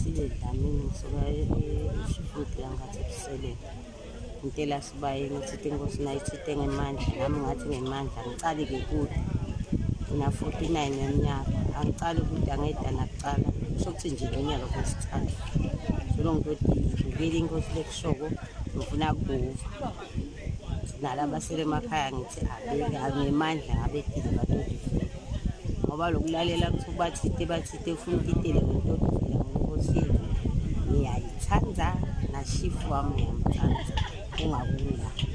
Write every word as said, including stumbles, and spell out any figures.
Sile Dlamini ngisuka eShifuthi la ngathi ebuseleni. Ngitela Sibaye ngithi inkosi nayo ithite ngemandla nami ngathi ngemandla ngicali-ke kude. Ngina forty-nine yeminyaka angicali kude angeda nakucala sokuthi nje ngonyaka wesithathu. Solo ngitoti ngivile inkosi lekushoko ngifuna kuva. Nalaba basele emakhaya ngithi abeke ngemandla ngabedile batoti vele. Ngoba lokulalela kuthi bathite bathite ufuna ukitele ngentoti vele ngoNkosi yethu ngiyayithanda nashifu wami ngiyamthanda ungabula.